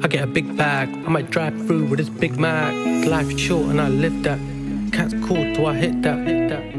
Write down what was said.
I get a big bag, I might drive through with this Big Mac. Life's short and I live that. Cat's cool, do I hit that?